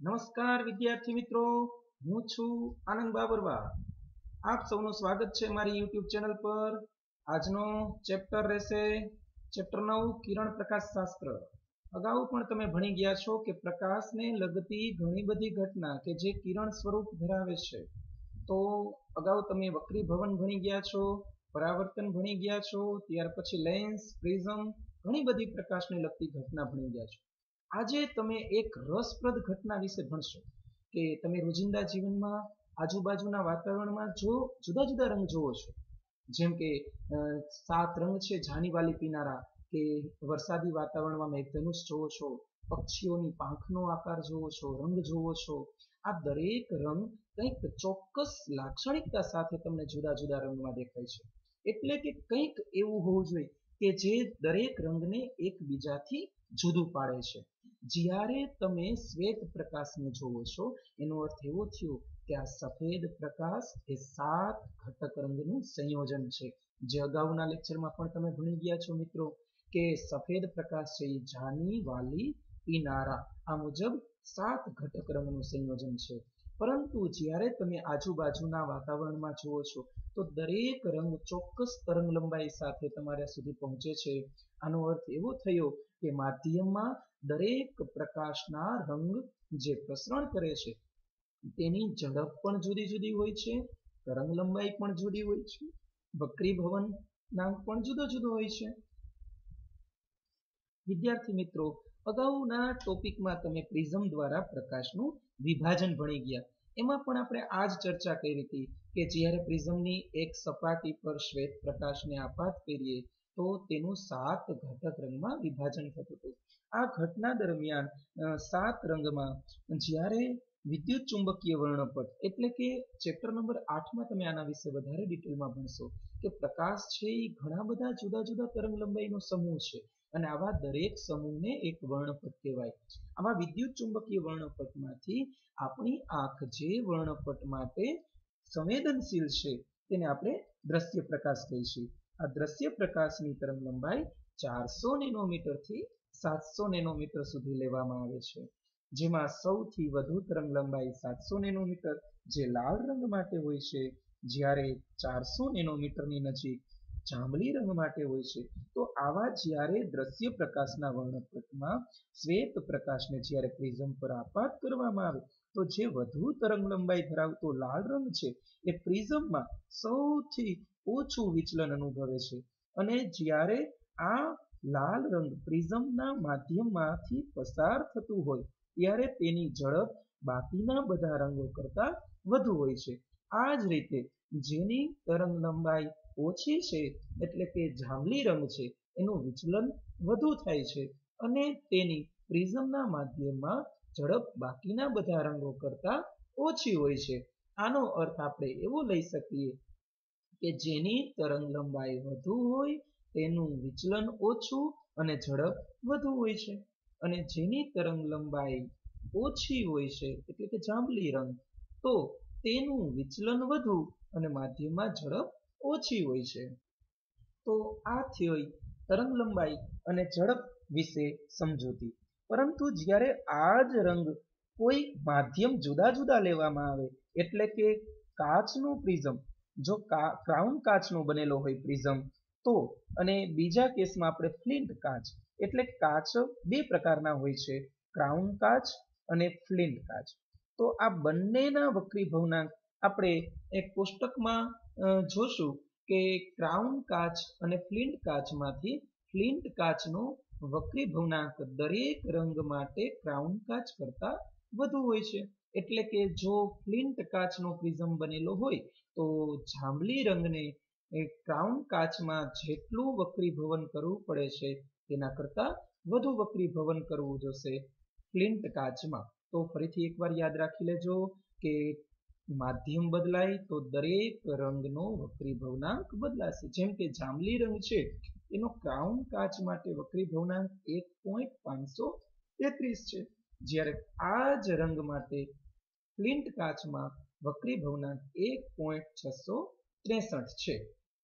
નમસ્કાર વિદ્યાર્થી મિત્રો, હું છું આનંદ બાબરવા. આપ સૌનું સ્વાગત છે મારી YouTube ચેનલ પર. આજનો ચેપ્ટર રહેશે ચેપ્ટર 9 કિરણ પ્રકાશ શાસ્ત્ર. અગાઉ પણ તમે ભણી ગયા છો કે પ્રકાશને લગતી ઘણી બધી ઘટના કે જે કિરણ સ્વરૂપ ધરાવે છે. તો અગાઉ તમે વક્રીભવન ભણી ગયા છો, પરાવર્તન ભણી ગયા છો, ત્યાર પછી લેન્સ, પ્રિઝમ, ઘણી બધી પ્રકાશને લગતી ઘટના ભણી ગયા છો. આજે તમે એક રસપ્રદ ઘટના વિશે ભણશો કે તમે રોજિંદા જીવનમાં આજુબાજુના વાતાવરણમાં જો જુદા જુદા રંગ જોવો છો, જેમ કે 7 રંગ છે જાનીવાલી પીનારા, કે વરસાદી વાતાવરણમાં મેઘધનુષ જોવો છો, પક્ષીઓની પાંખનો આકાર જોવો છો, રંગ જોવો છો. આ દરેક રંગ કંઈક ચોક્કસ લાક્ષણિકતા સાથે તમને જુદા જુદા રંગમાં દેખાય છે. એટલે કે કંઈક એવું હોવું જોઈએ કે જે દરેક રંગને એકબીજાથી જુદું પાડે છે. જ્યારે તમે શ્વેત પ્રકાશને જોવો છો એનો અર્થ એવો થયો કે આ સફેદ પ્રકાશ એ 7 ઘટક રંગનું સંયોજન છે. જે અગાઉના લેક્ચરમાં પણ તમે ભણી ગયા છો મિત્રો કે સફેદ પ્રકાશ છે એ જાની વાલી પીનારા આ મુજબ 7 ઘટક રંગનું સંયોજન છે. પરંતુ જ્યારે તમે આજુબાજુના વાતાવરણમાં જુઓ છો તો દરેક રંગ ચોક્કસ તરંગ લંબાઈ સાથે તમારા સુધી પહોંચે છે. આનો અર્થ એવો થયો કે માધ્યમમાં દરેક પ્રકાશના રંગ જે પ્રસરણ કરે છે તેની ઝડપ પણ જુદી જુદી હોય છે, તરંગ લંબાઈ પણ જુદી હોય છે, વક્રીભવનાંક પણ જુદો જુદો હોય છે. વિદ્યાર્થી મિત્રો, અગાઉના ટોપિકમાં તમે પ્રિઝમ દ્વારા પ્રકાશનું વિભાજન ભણી ગયા. એમાં પણ આપણે આ જ ચર્ચા કરી હતી કે જ્યારે પ્રિઝમની એક સપાટી પર શ્વેત પ્રકાશને આપાત કરીએ તો તેનું 7 ઘટક રંગમાં વિભાજન થતું હતું. આ ઘટના દરમિયાન 7 રંગમાં જ્યારે વિદ્યુત ચુંબકીય વર્ણપટ એટલે કે ચેપ્ટર નંબર 8માં તમે આના વિશે વધારે ડિટેલમાં ભણશો કે પ્રકાશ છે એ ઘણા બધા જુદા જુદા તરંગ લંબાઈનો સમૂહ છે અને આવા દરેક સમૂહને એક વર્ણપટ કહેવાય. આવા વિદ્યુત ચુંબકીય વર્ણપટમાંથી આપણી આંખ જે વર્ણપટ માટે સંવેદનશીલ છે તેને આપણે દ્રશ્ય પ્રકાશ કહીશું. આ દ્રશ્ય પ્રકાશની તરંગ લંબાઈ 400 નેનોમીટર થી 700 નેનોમીટર સુધી લેવામાં આવે છે. જેમાં સૌથી વધુ તરંગ લંબાઈ 700 નેનોમીટર જે લાલ રંગ માટે હોય છે, જ્યારે 400 નેનોમીટરની નજીક જાંબલી રંગ માટે હોય છે. તો આવા જ્યારે દ્રશ્ય પ્રકાશના વર્ણપટમાં શ્વેત પ્રકાશને જ્યારે પ્રિઝમ પર આપાત કરવામાં આવે તો જે વધુ તરંગ લંબાઈ ધરાવતો લાલ રંગ છે એ પ્રિઝમમાં સૌથી ઓછું વિચલન અનુભવે છે. અને જ્યારે આ લાલ રંગ પ્રિઝમના માધ્યમમાંથી પસાર થતું હોય ત્યારે તેની ઝડપ બાકીના બધા રંગો કરતા વધુ હોય છે. આ જ રીતે જેની તરંગ લંબાઈ ઓછી છે એટલે કે જાંબલી રંગ છે એનું વિચલન વધુ થાય છે અને તેની પ્રિઝમના માધ્યમમાં ઝડપ બાકીના બધા રંગો કરતા ઓછી હોય છે. આનો અર્થ આપણે એવો લઈ શકીએ કે જેની તરંગ લંબાઈ વધુ હોય તેનું વિચલન ઓછું અને ઝડપ વધુ હોય છે, અને જેની તરંગ લંબાઈ ઓછી હોય છે એટલે કે જાંબલી રંગ તો તેનું વિચલન વધુ અને માધ્યમમાં ઝડપ ઓછી હોય છે. તો આ થઈ તરંગ લંબાઈ અને ઝડપ વિશે સમજૂતી. પરંતુ જ્યારે આ જ રંગ કોઈ માધ્યમ જુદા જુદા લેવામાં આવે એટલે કે કાચનું પ્રિઝમ, જો ક્રાઉન કાચનો બનેલો હોય પ્રિઝમ તો, અને બીજા કેસમાં આપણે ફ્લિન્ટ કાચ એટલે કાચ બે પ્રકારના હોય છે, ક્રાઉન કાચ અને ફ્લિન્ટ કાચ. તો આ બંનેના વક્રીભવનાંક આપણે એક કોષ્ટકમાં જોશું કે ક્રાઉન કાચ અને ફ્લિન્ટ કાચમાંથી ફ્લિન્ટ કાચનો વક્રીભવનાંક દરેક રંગ માટે ક્રાઉન કાચ કરતા વધુ હોય છે. એટલે કે જો ફ્લિન્ટ કાચનો પ્રિઝમ બનેલો હોય તો જાંબલી રંગને ક્રાઉન કાચમાં જેટલું વક્રીભવન કરવું પડે છે તેના કરતા વધુ વક્રીભવન કરવું જોશે ફ્લિન્ટ કાચમાં. તો ફરીથી એકવાર યાદ રાખી લેજો કે માધ્યમ બદલાય તો દરેક રંગનો વક્રીભવનાંક બદલાશે. જેમ કે જાંબલી રંગ છે એનો ક્રાઉન કાચ માટે વક્રીભવનાંક 1.533 છે, જ્યારે આ જ રંગ માટે ફ્લિન્ટ કાચમાં વક્રીભવનાંક 1.663 છે.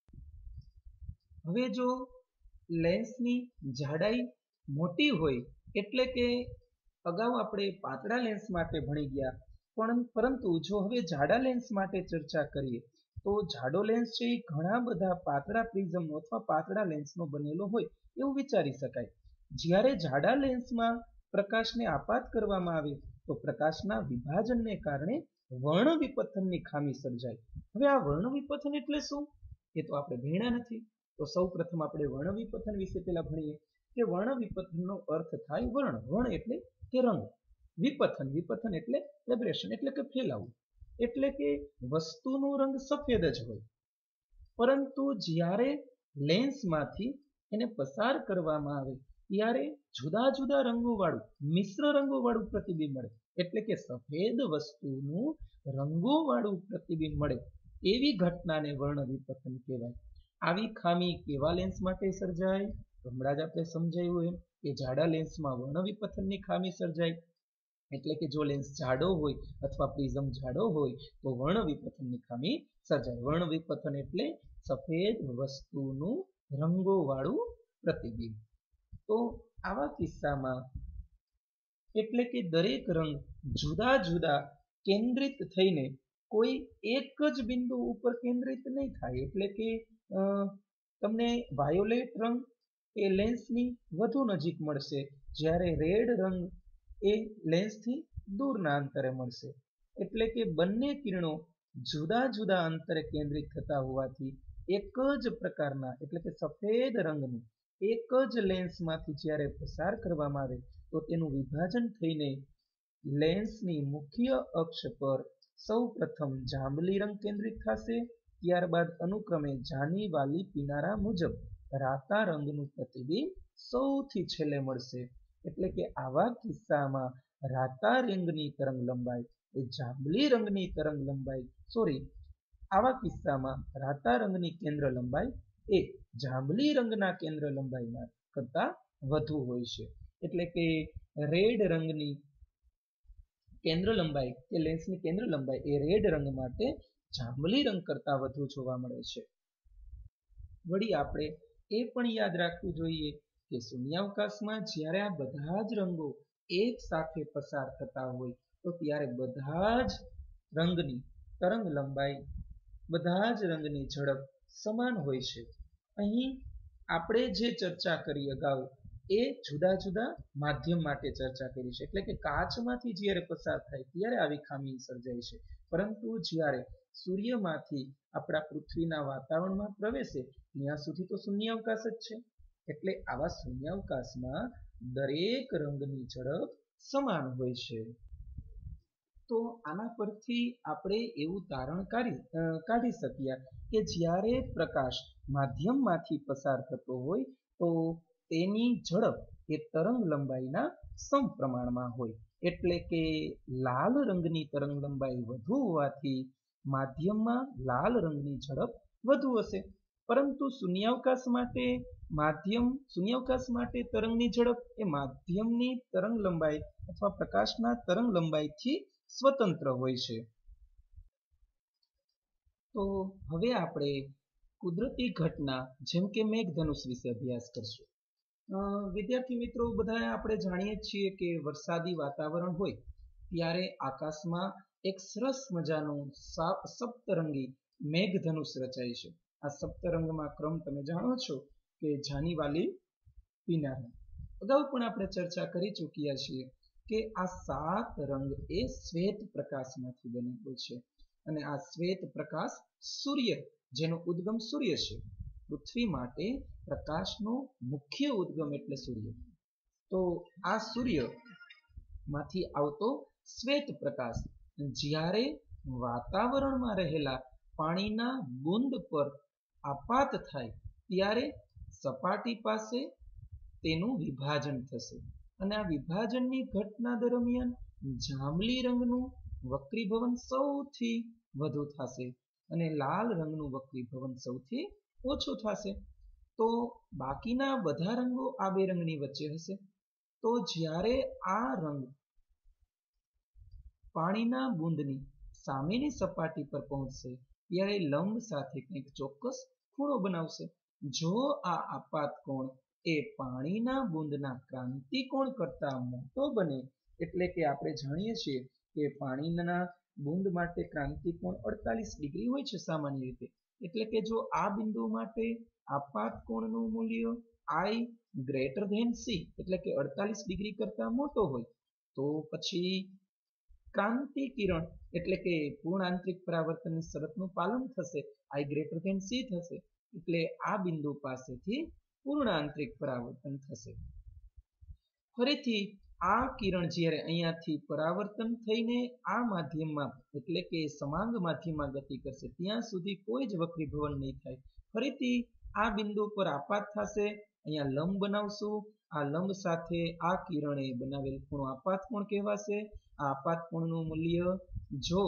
હવે જો લેન્સની જાડાઈ મોટી હોય એટલે કે અગાઉ આપણે પાતળા લેન્સ માટે ભણી ગયા, પરંતુ જો હવે જાડા લેન્સ માટે ચર્ચા કરીએ તો જાડો લેન્સ છે એ ઘણા બધા પાતળા પ્રિઝમનો અથવા પાતળા લેન્સનો બનેલો હોય એવું વિચારી શકાય. જ્યારે જાડા લેન્સમાં પ્રકાશને આપાત કરવામાં આવે તો પ્રકાશના વિભાજનને કારણે વર્ણ વિપથનની ખામી સર્જાય. હવે આ વર્ણ વિપથન એટલે શું એ તો આપણે ભણ્યા નથી. તો સૌ પ્રથમ આપણે વર્ણ વિપથન વિશે પહેલા ભણીએ કે વર્ણ વિપથનનો અર્થ થાય વર્ણ એટલે કે રંગ, વિપથન એટલે એબ્રેશન એટલે કે ફેલાવું, એટલે કે વસ્તુનો રંગ સફેદ જ હોય, પરંતુ જ્યારે લેન્સમાંથી એને પસાર કરવામાં આવે ત્યારે જુદા જુદા રંગોવાળું મિશ્ર રંગોવાળું પ્રતિબિંબ મળે, એટલે કે સફેદ વસ્તુનું રંગોવાળું પ્રતિબિંબ મળે એવી ઘટનાને વર્ણ વિપથન કહેવાય. આવી ખામી કેવા લેન્સ માટે સર્જાય? હમણાં જ આપણે સમજાયું એમ કે જાડા લેન્સમાં વર્ણ વિપથનની ખામી સર્જાય, એટલે કે જો લેન્સ જાડો હોય અથવા પ્રિઝમ જાડો હોય તો વર્ણ વિપથનની ખામી સર્જાય. વર્ણ વિપથન એટલે સફેદ વસ્તુનું રંગોવાળું પ્રતિબિંબ. તો આવા કિસ્સામાં એટલે કે દરેક રંગ જુદા જુદા કેન્દ્રિત થઈને કોઈ એક જ બિંદુ ઉપર કેન્દ્રિત નહીં થાય, એટલે કે તમને વાયોલેટ રંગ એ લેન્સની વધુ નજીક મળશે, જ્યારે રેડ રંગ એ લેન્સથી દૂરના અંતરે મળશે. એટલે કે બંને કિરણો જુદા જુદા અંતરે કેન્દ્રિત થતા હોવાથી એક જ પ્રકારના એટલે કે સફેદ રંગનું એક જ લેન્સમાંથી જ્યારે પસાર કરવામાં આવે તો તેનું વિભાજન થઈને લેન્સની મુખ્ય અક્ષ પર સૌ પ્રથમ જાંબલી રંગ કેન્દ્રિત થશે, ત્યારબાદ અનુક્રમે જાની વાલી કિનારા મુજબ રાતા રંગનું પ્રતિબિંબ સૌથી છેલ્લે મળશે. એટલે કે આવા કિસ્સામાં રાતા રંગની તરંગ લંબાઈ એ જાંબલી રંગની તરંગ લંબાઈ આવા કિસ્સામાં રાતા રંગની કેન્દ્ર લંબાઈ એ જાંબલી રંગના કેન્દ્ર લંબાઈમાં કરતા વધુ હોય છે. એટલે કે રેડ રંગની કેન્દ્ર લંબાઈ કે લેન્સની કેન્દ્ર લંબાઈ એ રેડ રંગ માટે જાંબલી રંગ કરતા વધુ જોવા મળે છે. વળી આપણે એ પણ યાદ રાખવું જોઈએ કે શૂન્યાવકાશમાં જ્યારે આ બધા જ રંગો એક સાથે પસાર થતા હોય તો ત્યારે બધા જ રંગની તરંગ લંબાઈ, બધા જ રંગની ઝડપ સમાન હોય છે. અહીં આપણે જે ચર્ચા કરી અગાઉ એ જુદા જુદા માધ્યમ માટે ચર્ચા કરી છે, એટલે કે કાચમાંથી જ્યારે પસાર થાય ત્યારે આવી ખામી સર્જાય છે, પરંતુ જ્યારે સૂર્યમાંથી આપણા પૃથ્વીના વાતાવરણમાં પ્રવેશે ત્યાં સુધી તો શૂન્યાવકાશ જ છે. એટલે આવા શૂન્યાવકાશમાં દરેક રંગની ઝડપ સમાન હોય છે. તો આના પરથી આપણે એવું તારણ કાઢી શકીએ કે જ્યારે પ્રકાશ માધ્યમમાંથી પસાર થતો હોય તો તેની ઝડપ એ તરંગ લંબાઈના સમપ્રમાણમાં હોય, એટલે કે લાલ રંગની તરંગ લંબાઈ વધુ હોવાથી માધ્યમમાં લાલ રંગની ઝડપ વધુ હશે, પરંતુ શૂન્યાવકાશ માટે તરંગની ઝડપ એ માધ્યમની તરંગ લંબાઈ અથવા પ્રકાશના તરંગ લંબાઈથી સ્વતંત્ર હોય છે. તો હવે આપણે કુદરતી ઘટના જેમ કે મેઘધનુષ વિશે અભ્યાસ કરશું. વિદ્યાર્થી મિત્રો, બધા આપણે જાણીએ છીએ કે વરસાદી વાતાવરણ હોય ત્યારે આકાશમાં એક સરસ મજાનું સપ્તરંગી મેઘધનુષ રચાય છે. આ સપ્તરંગમાં ક્રમ તમે જાણો છો કે જાની વાલી પીનારા. અગાઉ પણ આપણે ચર્ચા કરી ચૂક્યા છીએ કે આ 7 રંગ એ શ્વેત પ્રકાશમાંથી બનેલો છે, અને આ શ્વેત પ્રકાશ સૂર્ય, જેનો ઉદ્ગમ સૂર્ય છે, પૃથ્વી માટે પ્રકાશનો મુખ્ય ઉદ્ગમ એટલે સૂર્ય. તો આ સૂર્યમાંથી આવતો શ્વેત પ્રકાશ જ્યારે વાતાવરણમાં રહેલા પાણીના બુંદ પર આપાત થાય ત્યારે સપાટી પાસે તેનું વિભાજન થશે, અને આ વિભાજનની ઘટના દરમિયાન જાંબલી રંગનું વક્રીભવન સૌથી વધુ થશે અને લાલ રંગનું વક્રીભવન સૌથી ઓછું થશે. તો બાકીના બધા રંગો આ બે રંગની વચ્ચે હશે. તો જ્યારે આ રંગ પાણીના બુંદની સામેની સપાટી પર પહોંચશે ત્યારે લંબ સાથે કંઈક ચોક્કસ ખૂણો બનાવશે. જો આ આપાત કોણ એ પાણીના બુંદના ક્રાંતિ કોણ કરતા મોટો બને એટલે કે આપણે જાણીએ છીએ કે પાણીના બુંદ માટે ક્રાંતિકોણ 48 ડિગ્રી હોય છે સામાન્ય રીતે. એટલે કે જો આ બિંદુ માટે આપાત કોણનું મૂલ્ય I ગ્રેટર ધેન સી એટલે કે 48 ડિગ્રી કરતા મોટો હોય તો પછી ક્રાંતિ કિરણ એટલે કે પૂર્ણ આંતરિક પરાવર્તનની શરતનું પાલન થશે, I ગ્રેટર ધેન સી થશે, એટલે આ બિંદુ પાસેથી પૂર્ણ આંતરિક પરાવર્તન થશે. ફરીથી આ કિરણ જ્યારે અહીંયાથી પરાવર્તન થઈને આ માધ્યમમાં એટલે કે સમાંગ માધ્યમમાં ગતિ કરશે ત્યાં સુધી કોઈ જ વક્રીભવન નહીં થાય. ફરીથી આ બિંદુ પર આપાત થશે, અહીંયા લંબ બનાવશું, આ લંબ સાથે આ કિરણે બનાવેલ ખૂણો આપાત કોણ કહેવાશે. આ આપાત કોણનું મૂલ્ય જો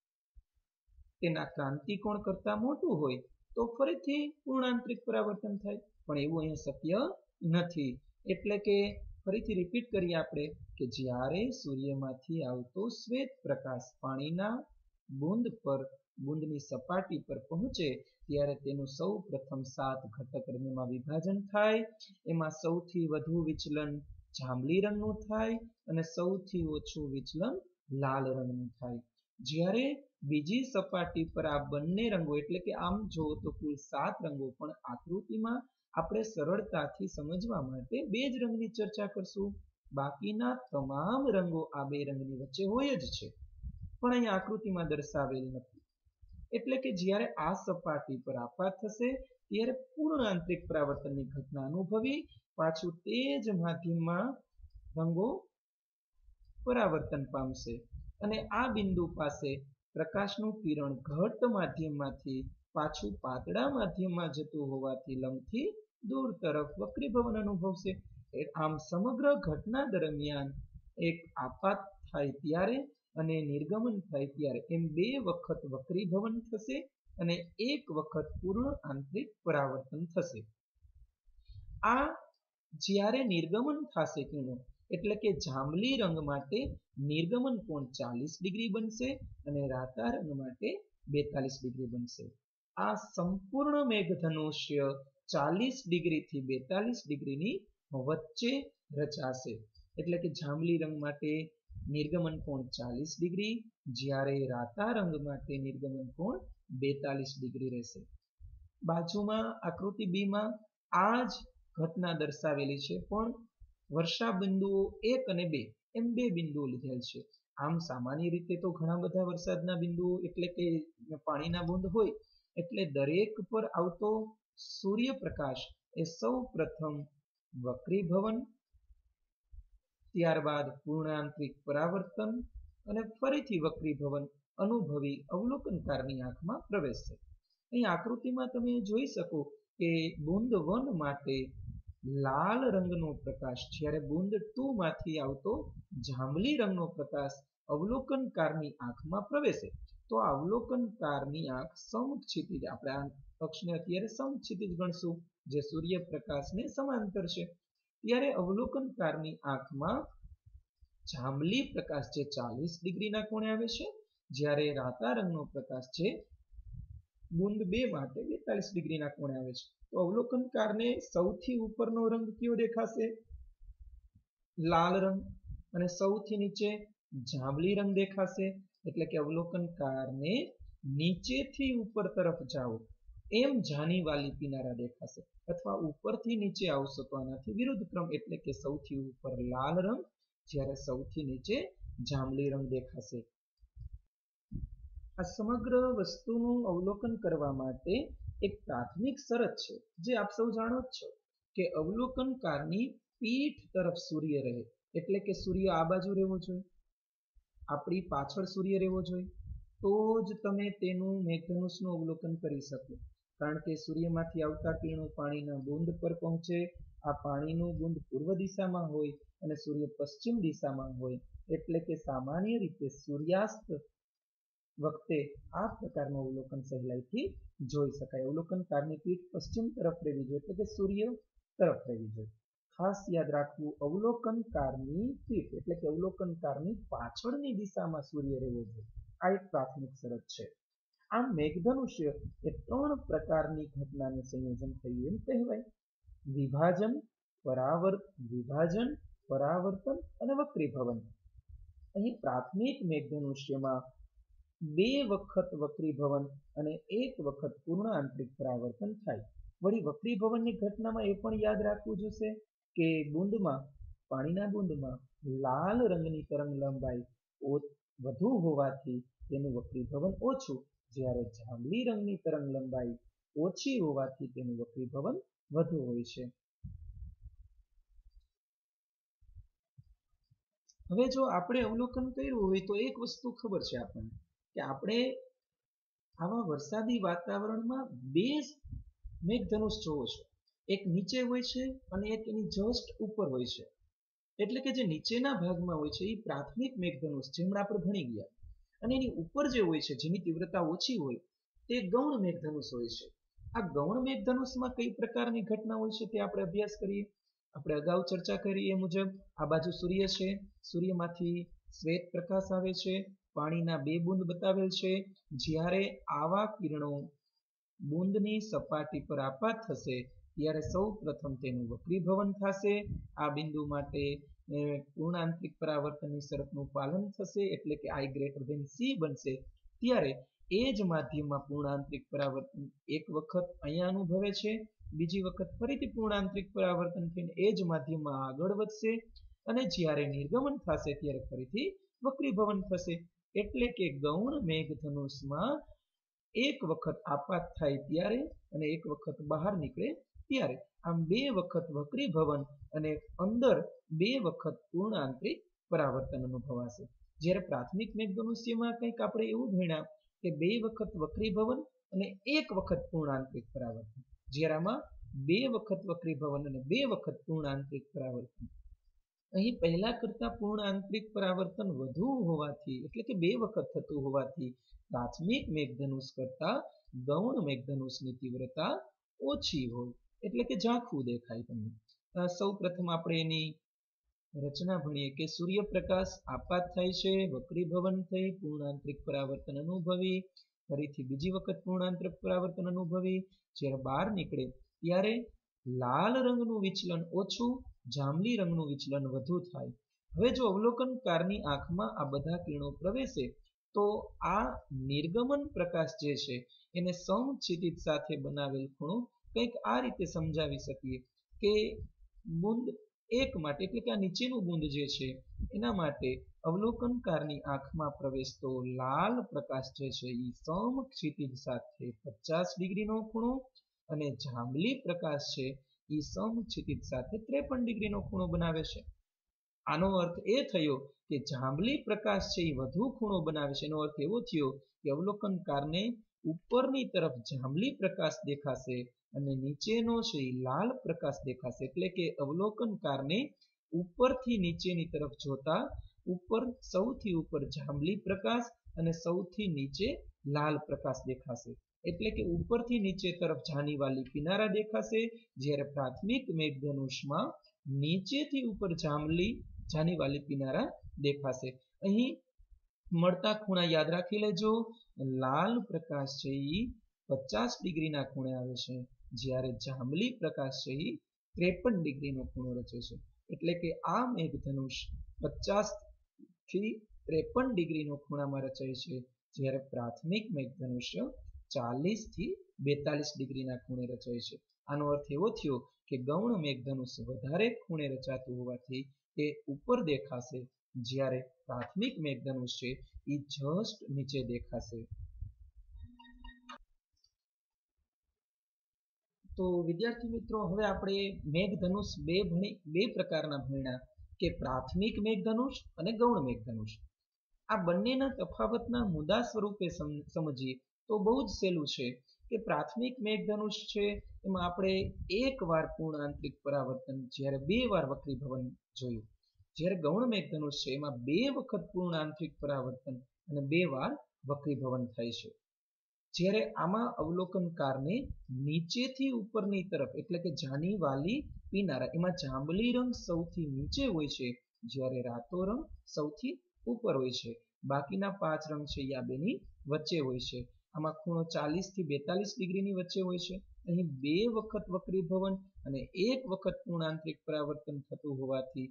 તેના ક્રાંતિકોણ કરતા મોટું હોય તો ફરીથી પૂર્ણ આંતરિક પરાવર્તન થાય, પણ એવું અહીંયા શક્ય નથી. એટલે કે ફરીથી રિપીટ કરીએ આપણે કે જ્યારે સૂર્યમાંથી આવતો શ્વેત પ્રકાશ પાણીના બુંદની સપાટી પર પહોંચે ત્યારે તેનું સૌ પ્રથમ 7 ઘટક રંગમાં વિભાજન થાય. એમાં સૌથી વધુ વિચલન જાંબલી રંગનું થાય અને સૌથી ઓછું વિચલન લાલ રંગનું થાય. જ્યારે બીજી સપાટી પર આ બંને રંગો એટલે કે આમ જો તો કુલ 7 રંગો, પણ આકૃતિમાં આપણે સરળતાથી સમજવા માટે 2 જ રંગની ચર્ચા કરશું. બાકીના તમામ રંગો આ 2 રંગની વચ્ચે હોય જ છે, પણ અહીં આકૃતિમાં દર્શાવેલ નથી. એટલે કે જ્યારે આ સપાટી પર આપાત થશે ત્યારે પૂર્ણ આંતરિક પરાવર્તનની ઘટના અનુભવી પાછું તે જ માધ્યમમાં રંગો પરાવર્તન પામશે અને આ બિંદુ પાસે પ્રકાશનું કિરણ ઘટ્ટ માધ્યમમાંથી પાછું પાતળા માધ્યમમાં જતું હોવાથી લંબથી દૂર તરફ વક્રીભવન અનુભવશે. આમ સમગ્ર ઘટના દરમિયાન એક આપાત થાય ત્યારે અને નિર્ગમન થાય ત્યારે એમ 2 વખત વક્રીભવન થશે અને 1 વખત પૂર્ણ આંતરિક પરાવર્તન થશે. આ જ્યારે નિર્ગમન થશે કિરણો એટલે કે જાંબલી રંગ માટે નિર્ગમન કોણ 40 ડિગ્રી બનશે અને રાતા રંગ માટે 42 ડિગ્રી બનશે. આ સંપૂર્ણ મેઘધનુષ્ય 40 ડિગ્રીથી 42 ડિગ્રીની વચ્ચે રચાશે. એટલે કે જાંબલી રંગ માટે નિર્ગમન કોણ 40 ડિગ્રી, જ્યારે રાતા રંગ માટે નિર્ગમન કોણ 42 ડિગ્રી રહેશે. બાજુમાં આકૃતિ બીમાં આ જ ઘટના દર્શાવેલી છે, પણ વર્ષા બિંદુઓ 1 અને 2 એમ 2 બિંદુઓ લીધેલ છે. આમ સામાન્ય રીતે તો ઘણા બધા વરસાદના બિંદુઓ એટલે કે પાણીના બુંદ હોય એટલે દરેક પર આવતો સૂર્યપ્રકાશ એ સૌ પ્રથમ વક્રીભવન, ત્યારબાદ પૂર્ણ આંતરિક પરાવર્તન અને ફરીથી વક્રીભવન અનુભવી અવલોકનકારની આંખમાં પ્રવેશશે. અહીં આકૃતિમાં તમે જોઈ શકો કે બુંદ 1 માટે લાલ રંગનો પ્રકાશ જ્યારે બુંદ 2 માંથી આવતો જાંબલી રંગનો પ્રકાશ અવલોકનકારની આંખમાં પ્રવેશે તો આ અવલોકનકારની આંખ સમક્ષિતિજ, આપણે આ અક્ષને અત્યારે સમક્ષિતિજ ગણશું જે સૂર્યપ્રકાશને સમાંતર છે. ત્યારે અવલોકનકારની આંખમાં જાંબલી પ્રકાશ જે 40 ડિગ્રીના કોણે આવે છે, જ્યારે રાતા રંગનો પ્રકાશ છે બુંદ 2 માટે 42 ડિગ્રીના કોણે આવે છે. તો અવલોકનકારને સૌથી ઉપરનો રંગ કયો દેખાશે? લાલ રંગ, અને સૌથી નીચે જાંબલી રંગ દેખાશે. એટલે કે અવલોકનકારને નીચેથી ઉપર તરફ જાઓ એમ જાની વાલી કિનારા દેખાશે, અથવા ઉપરથી નીચે આવશો તો આનાથી વિરુદ્ધ ક્રમ એટલે કે સૌથી ઉપર લાલ રંગ જ્યારે સૌથી નીચે જાંબલી રંગ દેખાશે. આ સમગ્ર વસ્તુનું અવલોકન કરવા માટે એક પ્રાથમિક શરત છે જે આપ સૌ જાણો જ છો કે અવલોકનકારની પીઠ તરફ સૂર્ય રહે. એટલે કે સૂર્ય આ બાજુ રહેવો જોઈએ, આપણી પાછળ સૂર્ય રહેવો જોઈએ, તો જ તમે તેનું મેઘધનુષનું અવલોકન કરી શકો. કારણ કે સૂર્યમાંથી આવતા કિરણો પાણીના બુંદ પર પહોંચે, આ પાણીનું બુંદ પૂર્વ દિશામાં હોય અને સૂર્ય પશ્ચિમ દિશામાં હોય, એટલે કે સામાન્ય રીતે સૂર્યાસ્ત વખતે આ પ્રકારનું અવલોકન સહેલાઈથી જોઈ શકાય. અવલોકનકારની પીઠ પશ્ચિમ તરફ રહેવી જોઈએ એટલે કે સૂર્ય તરફ રહેવી જોઈએ. ખાસ યાદ રાખવું, અવલોકનકારની પીઠ એટલે કે અવલોકનકારની પાછળની દિશામાં સૂર્ય રહેવો જોઈએ. આ એક પ્રાથમિક શરત છે. આમ મેઘધનુષ્ય એ 3 પ્રકારની ઘટનાનું સંયોજન થયું એમ કહેવાય: વિભાજન, પરાવર્તન અને વક્રીભવન. અહીં પ્રાથમિક મેઘધનુષ્યમાં 2 વખત વક્રીભવન અને 1 વખત પૂર્ણ આંતરિક પરાવર્તન થાય. વળી વક્રીભવનની ઘટનામાં એ પણ યાદ રાખવું જોશે કે પાણીના બુંદમાં લાલ રંગની તરંગ લંબાઈ વધુ હોવાથી તેનું વક્રીભવન ઓછું, જ્યારે જાંબલી રંગની તરંગ લંબાઈ ઓછી હોવાથી તેનું વક્રીભવન વધુ હોય છે. હવે જો આપણે અવલોકન કર્યું હોય તો એક વસ્તુ ખબર છે આપણને કે આપણે આવા વરસાદી વાતાવરણમાં 2 મેઘધનુષ જોવો છો. એક નીચે હોય છે અને એક એની જસ્ટ ઉપર હોય છે. એટલે કે જે નીચેના ભાગમાં હોય છે એ પ્રાથમિક મેઘધનુષ જેમ આપણે ભણી ગયા, અને એની ઉપર જે હોય છે જેની તીવ્રતા ઓછી હોય તે ગૌણ મેઘધનુષ હોય છે. આ ગૌણ મેઘધનુષમાં કઈ પ્રકારની ઘટના હોય છે તે આપણે અભ્યાસ કરીએ. આપણે અગાઉ ચર્ચા કરી એ મુજબ આ બાજુ સૂર્ય છે, સૂર્યમાંથી શ્વેત પ્રકાશ આવે છે, પાણીના 2 બુંદ બતાવેલ છે. જ્યારે આવા કિરણો બુંદની સપાટી પર આપાત થશે ત્યારે સૌ પ્રથમ તેનું વક્રીભવન થશે. આ બિંદુ માટે પૂર્ણ આંતરિક પરાવર્તનની શરતનું પાલન થશે, એટલે કે I C બનશે. ત્યારે એ જ માધ્યમમાં પૂર્ણ આંતરિક પરાવર્તન એક વખત અહીંયા અનુભવે છે, બીજી વખત ફરીથી પૂર્ણ આંતરિક પરાવર્તન થઈને એ જ માધ્યમમાં આગળ વધશે, અને જ્યારે નિર્ગમન થશે ત્યારે ફરીથી વક્રીભવન થશે. એટલે કે ગૌણ મેઘધનુષમાં એક વખત આપાત થાય ત્યારે અને એક વખત બહાર નીકળે ત્યારે આમ 2 વખત વક્રીભવન અને અંદર 2 વખત પૂર્ણ આંતરિક પરાવર્તન અનુભવાશે. જ્યારે પ્રાથમિક મેઘધનુષ્યમાં કંઈક આપણે એવું ભણ્યા કે 2 વખત વક્રીભવન અને 1 વખત પૂર્ણ આંતરિક પરાવર્તન. જ્યારે આમાં 2 વખત વક્રીભવન અને 2 વખત પૂર્ણ આંતરિક પરાવર્તન. અહીં પહેલા કરતા પૂર્ણ આંતરિક પરાવર્તન વધુ હોવાથી, એટલે કે 2 વખત થતું હોવાથી પ્રાથમિક મેઘધનુષ કરતા ગૌણ મેઘધનુષની તીવ્રતા ઓછી હોય, એટલે કે ઝાંખું દેખાય તમને. સૌ પ્રથમ આપણે એની રચના ભણીએ કે સૂર્યપ્રકાશ આપાત થાય છે, વક્રીભવન થઈ પૂર્ણ આંતરિક પરાવર્તન અનુભવી, ફરીથી બીજી વખત પૂર્ણ આંતરિક પરાવર્તન અનુભવી. જ્યારે બહાર નીકળે ત્યારે લાલ રંગનું વિચલન ઓછું, જાંબલી રંગનું વિચલન વધુ થાય. હવે જો અવલોકનકારની આંખમાં આ બધા કિરણો પ્રવેશે તો આ નિર્ગમન પ્રકાશ જે છે એને સમક્ષિતિજ સાથે બનાવેલ ખૂણો કંઈક આ રીતે સમજાવી શકીએ કે બુંદ 1 માટે, એટલે કે આ નીચેનું બુંદ જે છે એના માટે અવલોકનકારની આંખમાં પ્રવેશતો લાલ પ્રકાશ જે છે એ સમક્ષિતિજ સાથે 50 ડિગ્રીનો ખૂણો, અને જાંબલી પ્રકાશ છે એ સમક્ષિતિજ સાથે 53 ડિગ્રીનો ખૂણો બનાવે છે. આનો અર્થ એ થયો કે જાંબલી પ્રકાશ છે એ વધુ ખૂણો બનાવે છે. એનો અર્થ એવો થયો કે અવલોકનકારને ઉપરની તરફ જાંબલી પ્રકાશ દેખાશે અને નીચેનો છે એ લાલ પ્રકાશ દેખાશે. એટલે કે અવલોકનકારને ઉપરથી નીચેની તરફ જોતા સૌથી ઉપર જાંબલી પ્રકાશ અને સૌથી નીચે લાલ પ્રકાશ દેખાશે. એટલે કે ઉપરથી નીચે તરફ જાનીવાલી કિનારા દેખાશે, જ્યારે પ્રાથમિક મેઘધનુષમાં નીચેથી ઉપર જાનીવાલી કિનારા દેખાશે. અહીં મળતા ખૂણા યાદ રાખી લેજો. લાલ પ્રકાશ છે એ 50 ડિગ્રીના ખૂણે આવે છે, જ્યારે જાંબલી પ્રકાશ છે એ 53 ડિગ્રીનો ખૂણો રચે છે. એટલે કે આ મેઘધનુષ 50 થી 53 ડિગ્રીનો ખૂણામાં રચાય છે, જ્યારે પ્રાથમિક મેઘધનુષ્ય 40 થી 42 ડિગ્રીના ખૂણે રચાય છે. આનો અર્થ એવો થયો કે ગૌણ મેઘધનુષ વધારે ખૂણે રચાતું હોવાથી તે ઉપર દેખાશે, જ્યારે પ્રાથમિક મેઘધનુષ છે એ જસ્ટ નીચે દેખાશે. તો વિદ્યાર્થી મિત્રો, હવે આપણે મેઘધનુષ બે પ્રકારના ભણ્યા કે પ્રાથમિક મેઘધનુષ અને ગૌણ મેઘધનુષ. આ બંનેના તફાવતના મુદ્દા સ્વરૂપે સમજીએ તો બહુ જ સહેલું છે કે પ્રાથમિક મેઘધનુષ છે એમાં આપણે 1 વાર પૂર્ણ આંતરિક પરાવર્તન, જ્યારે 2 વાર વક્રીભવન જોયું. જ્યારે ગૌણ મેઘધનુષ છે એમાં 2 વખત પૂર્ણ આંતરિક પરાવર્તન અને 2 વાર વક્રીભવન થાય છે. જ્યારે આમાં અવલોકનકારને નીચેથી ઉપરની તરફ, એટલે કે જાનીવાલી કિનારા, એમાં જાંબલી રંગ સૌથી નીચે હોય છે, જ્યારે રાતો રંગ સૌથી ઉપર હોય છે. બાકીના 5 રંગ છે એ આ બેની વચ્ચે હોય છે. આમાં ખૂણો 40 થી 42 ડિગ્રીની વચ્ચે હોય છે. અહીં 2 વખત વક્રીભવન અને 1 વખત પૂર્ણ આંતરિક પરાવર્તન થતું હોવાથી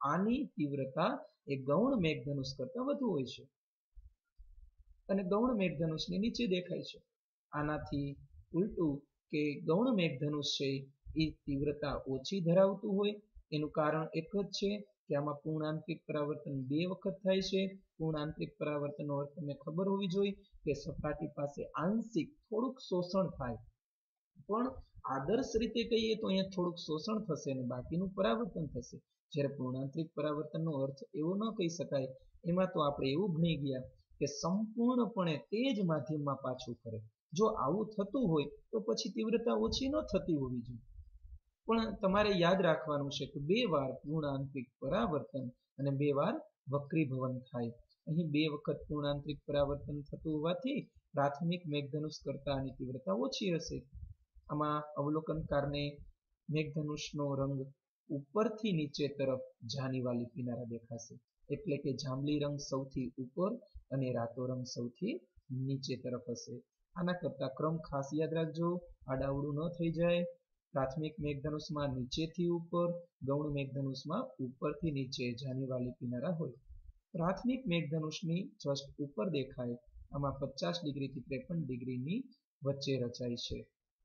આની તીવ્રતા એ ગૌણ મેઘધનુષ કરતા વધુ હોય છે અને ગૌણ મેઘધનુષની નીચે દેખાય છે. આનાથી ઉલટું કે ગૌણ મેઘધનુષ છે એ તીવ્રતા ઓછી ધરાવતું હોય. એનું કારણ એક જ છે કે આમાં પૂર્ણાંતરિક પરાવર્તન 2 વખત થાય છે. પૂર્ણાંતરિક પરાવર્તનનો અર્થ તમને ખબર હોવી જોઈએ કે સપાટી પાસે આંશિક થોડુંક શોષણ થાય, પણ આદર્શ રીતે કહીએ તો અહીંયા થોડુંક શોષણ થશે અને બાકીનું પરાવર્તન થશે. જ્યારે પૂર્ણાંતરિક પરાવર્તનનો અર્થ એવો ન કહી શકાય. એમાં તો આપણે એવું ભણી ગયા કે સંપૂર્ણપણે તે જ માધ્યમમાં પાછું ફરે. જો આવું થતું હોય તો પછી તીવ્રતા ઓછી ન થતી હોવી જોઈએ. પણ તમારે યાદ રાખવાનું છે કે 2 વાર પૂર્ણાંતરિક પરાવર્તન અને 2 વાર વક્રીભવન થાય. અહીં 2 વખત પૂર્ણાંતરિક પરાવર્તન થતું હોવાથી પ્રાથમિક મેઘધનુષ કરતા આની તીવ્રતા ઓછી હશે. આમાં અવલોકનકારને મેઘધનુષનો રંગ ઉપરથી નીચે તરફ જાનીવાલી કિનારા દેખાશે, એટલે કે જાંબલી રંગ સૌથી ઉપર અને રાતો રંગ સૌથી નીચે તરફ હશે. આના કરતા ક્રમ ખાસ યાદ રાખજો, આડાવડું ન થઈ જાય. પ્રાથમિક મેઘધનુષમાં નીચેથી ઉપર, ગૌણ મેઘધનુષમાં ઉપરથી નીચે જાનીવાલી કિનારા હોય. પ્રાથમિક મેઘધનુષની જસ્ટ ઉપર દેખાય, આમાં 50 ડિગ્રીથી 53 ડિગ્રીની વચ્ચે રચાય છે.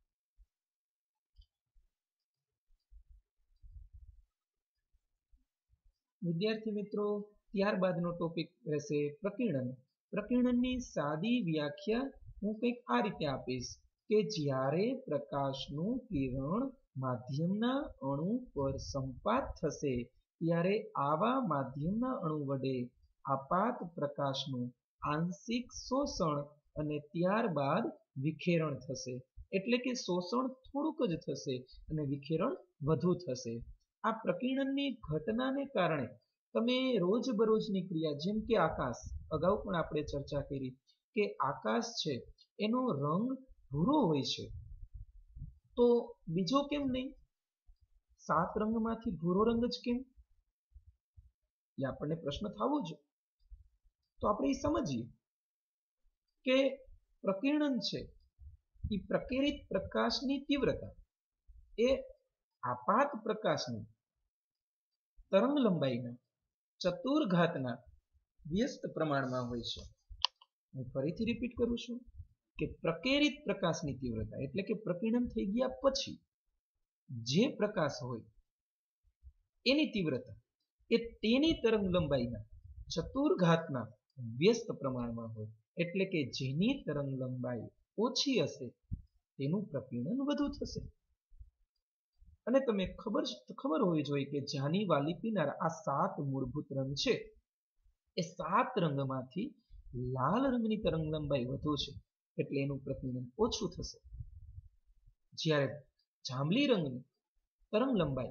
વિદ્યાર્થી મિત્રો, ત્યારબાદનો ટોપિક રહેશે પ્રકીર્ણન. પ્રકીર્ણનની સાદી વ્યાખ્યા હું કંઈક આ રીતે આપીશ કે જ્યારે પ્રકાશનું કિરણ માધ્યમના અણુ પર સંપાત થશે ત્યારે આવા માધ્યમના અણુ વડે આપાત પ્રકાશનું આંશિક શોષણ અને ત્યારબાદ વિખેરણ થશે. એટલે કે શોષણ થોડુંક જ થશે અને વિખેરણ વધુ થશે. આ પ્રકીર્ણનની ઘટનાને કારણે તમે રોજબરોજની ક્રિયા, જેમ કે આકાશ, અગાઉ પણ આપણે ચર્ચા કરી કે આકાશ છે એનો રંગ ભૂરો હોય છે, તો બીજો કેમ નહીં? 7 રંગમાંથી ભૂરો રંગ જ કેમ? એ આપણને પ્રશ્ન થવો જોઈએ. તો આપણે એ સમજીએ કે પ્રકીર્ણન છે એ પ્રકીર્ણિત પ્રકાશની તીવ્રતા એ આપાત પ્રકાશની તરંગ લંબાઈના ચતુર્ઘાતના વ્યસ્ત પ્રમાણમાં હોય છે. હું ફરીથી રિપીટ કરું છું કે પ્રકીર્ણિત પ્રકાશની તીવ્રતા એટલે કે પ્રકીર્ણન થઈ ગયા પછી જે પ્રકાશ હોય એની તીવ્રતા એ તેની તરંગ લંબાઈના ચતુર્ઘાતના વ્યસ્ત પ્રમાણમાં હોય. એટલે કે જેની તરંગ લંબાઈ ઓછી હશે તેનું પ્રકીર્ણન વધુ થશે. અને તમે ખબર હોવી જોઈએ કે જાનીવાલી કિનારા આ 7 મૂળભૂત રંગ છે, એ 7 રંગમાંથી લાલ રંગની તરંગ લંબાઈ વધુ છે એટલે એનું પ્રકીર્ણન ઓછું થશે. જ્યારે જાંબલી રંગની તરંગ લંબાઈ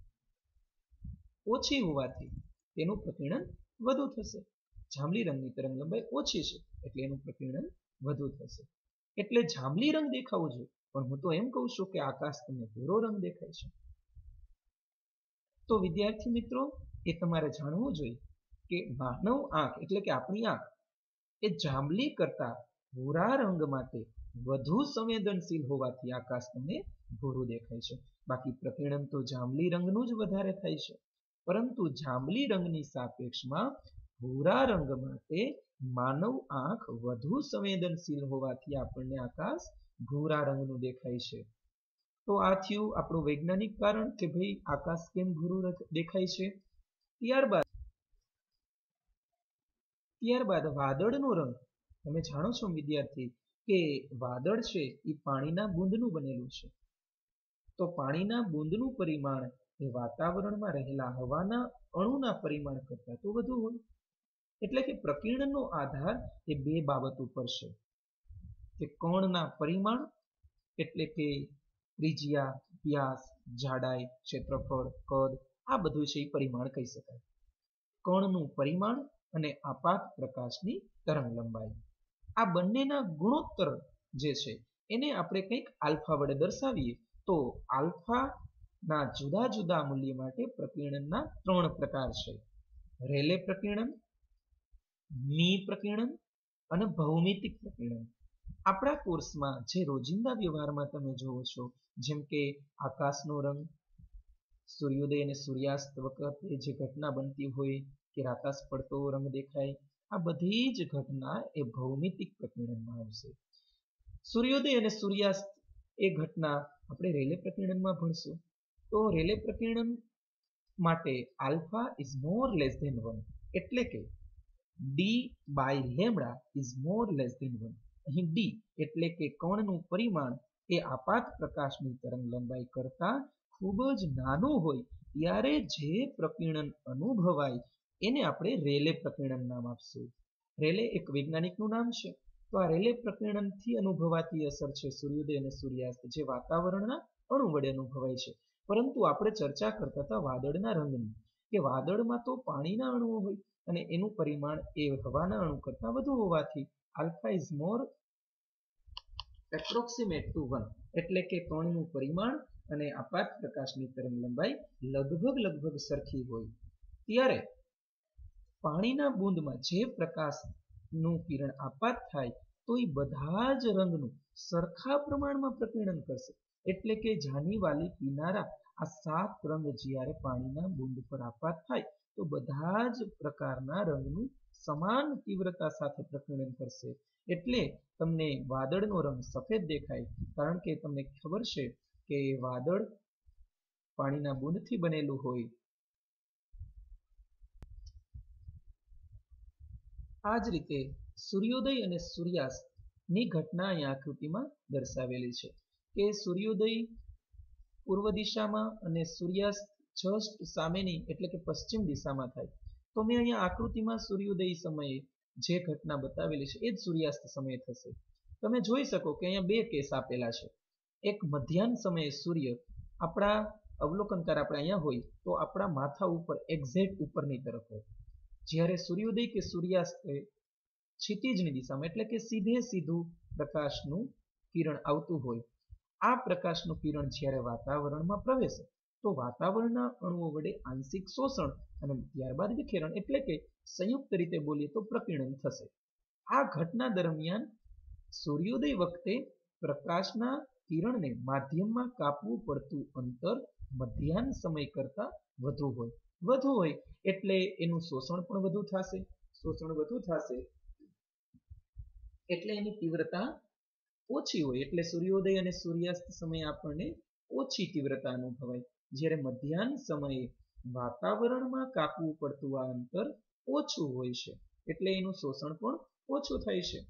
ઓછી હોવાથી તેનું પ્રકીર્ણન વધુ થશે. જાંબલી રંગની તરંગ લંબાઈ ઓછી છે એટલે એનું પ્રકીર્ણન વધુ થશે. એટલે જાંબલી રંગ દેખાવો જોઈએ, પણ હું તો એમ કહું છું કે આકાશ તમને ભૂરો રંગ દેખાય છે. તો વિદ્યાર્થી મિત્રો, એ તમારે જાણવું જોઈએ કે માનવ આંખ એટલે કે આપણી આંખ એ જાંબલી કરતા ભૂરા રંગ માટે વધુ સંવેદનશીલ હોવાથી આકાશ તમને ભૂરું દેખાય છે. બાકી પ્રકીર્ણન તો જાંબલી રંગનું જ વધારે થાય છે, પરંતુ જાંબલી રંગની સાપેક્ષમાં ભૂરા રંગ માટે માનવ આંખ વધુ સંવેદનશીલ હોવાથી આપણને આકાશ ભૂરા રંગનું દેખાય છે. તો આ થયું આપણું વૈજ્ઞાનિક કારણ કે ભાઈ આકાશ કેમ ભૂરું દેખાય છે. ત્યારબાદ વાદળનો રંગ. તમે જાણો છો વિદ્યાર્થી કે વાદળ છે એ પાણીના બૂંદનું બનેલું છે. તો પાણીના બૂંદનું પરિમાણ એ વાતાવરણમાં રહેલા હવાના અણુના પરિમાણ કરતાં તો વધુ હોય. એટલે કે પ્રકીર્ણનનો આધાર એ 2 બાબત ઉપર છે કે કણના પરિમાણ એટલે કે ત્રિજ્યા, વ્યાસ, જાડાઈ, ક્ષેત્રફળ, કદ, આ બધું છે એ પરિમાણ કહી શકાય. કણનું પરિમાણ અને આપાત પ્રકાશની તરંગ લંબાઈ, આ બંનેના ગુણોત્તર જે છે એને આપણે કંઈક આલ્ફા વડે દર્શાવીએ તો આલ્ફાના જુદા જુદા મૂલ્ય માટે પ્રકીર્ણનના 3 પ્રકાર છે: રેલે પ્રકીર્ણન, મી પ્રકીર્ણન અને ભૌમિતિક પ્રકીર્ણન. આપણા કોર્સમાં જે રોજિંદા વ્યવહારમાં તમે જોવો છો, જેમ કે આકાશનો રંગ, સૂર્યોદય અને સૂર્યાસ્ત વખતે જે ઘટના બનતી હોય કે રાતાસ પડતો રંગ દેખાય, આ બધી જ ઘટના એ ભૌમિતિક પ્રકીર્ણનમાં આવશે. સૂર્યોદય અને સૂર્યાસ્ત એ ઘટના આપણે રેલે પ્રકીર્ણનમાં ભણશું. તો રેલે પ્રકીર્ણન માટે alpha is more less than 1, એટલે કે d by lambda is more less than 1. અહીં ડી એટલે કે કણનું પરિમાણ એ આપાત પ્રકાશની તરંગ લંબાઈ કરતા ખૂબ જ નાનું હોય ત્યારે જે પ્રકીર્ણન અનુભવાય એને આપણે રેલે પ્રકીર્ણન નામ આપશું. રેલે એક વૈજ્ઞાનિકનું નામ છે. તો આ રેલે પ્રકીર્ણનથી અનુભવાતી અસર છે સૂર્યોદય અને સૂર્યાસ્ત, જે વાતાવરણના અણુ વડે અનુભવાય છે. પરંતુ આપણે ચર્ચા કરતા હતા વાદળના રંગની, કે વાદળમાં તો પાણીના અણુઓ હોય અને એનું પરિમાણ એ હવાના અણુ કરતા વધુ હોવાથી alpha is more approximate to 1, એટલે કે કણનું પરિમાણ અને આપાત પ્રકાશની તરંગ લંબાઈ લગભગ સરખી હોય. ત્યારે પાણીના બુંદમાં જે પ્રકાશનું કિરણ આપાત થાય તો એ બધા જ રંગનું સરખા પ્રમાણમાં પ્રકીર્ણન કરશે. એટલે કે જાની વાલી પીનારા આ 7 રંગ જ્યારે પાણીના બુંદ પર આપાત થાય તો બધા જ પ્રકારના રંગનું સમાન તીવ્રતા સાથે પ્રકીર્ણન કરશે. એટલે તમને વાદળનો રંગ સફેદ દેખાય, કારણ કે તમને ખબર છે કે વાદળ પાણીના બુંદથી બનેલું હોય. આ જ રીતે સૂર્યોદય અને સૂર્યાસ્તની ઘટના અહીંયા આકૃતિમાં દર્શાવેલી છે કે સૂર્યોદય પૂર્વ દિશામાં અને સૂર્યાસ્ત જસ્ટ સામેની એટલે કે પશ્ચિમ દિશામાં થાય. તો મેં અહીંયા આકૃતિમાં સૂર્યોદય સમયે જે ઘટના બતાવેલી છે એ જ સૂર્યાસ્ત સમયે થશે. તમે જોઈ શકો કે અહીંયા 2 કેસ આપેલા છે. એક મધ્યાહન સમયે સૂર્ય આપણા અવલોકનકાર આપણે અહીંયા હોય તો આપણા માથા ઉપર એક્ઝેક્ટ ઉપરની તરફ હોય, જ્યારે સૂર્યોદય કે સૂર્યાસ્ત ક્ષિતિજની દિશામાં એટલે કે સીધું પ્રકાશનું કિરણ આવતું હોય. આ પ્રકાશનું કિરણ જ્યારે વાતાવરણમાં પ્રવેશે તો વાતાવરણના અણુઓ વડે આંશિક શોષણ અને ત્યારબાદ વિખેરણ એટલે કે સંયુક્ત રીતે બોલીએ તો પ્રકીર્ણન થશે. આ ઘટના દરમિયાન સૂર્યોદય વખતે પ્રકાશના કિરણને માધ્યમમાં કાપવું પડતું અંતર મધ્યાહન સમય કરતા વધુ હોય એટલે એનું શોષણ પણ વધુ થશે એટલે એની તીવ્રતા ઓછી હોય. એટલે સૂર્યોદય અને સૂર્યાસ્ત સમયે આપણને ઓછી તીવ્રતા અનુભવાય, જ્યારે મધ્યાહન સમયે વાતાવરણમાં કાપવું પડતું આ અંતર ઓછું હોય છે એટલે એનું શોષણ પણ ઓછું થાય છે.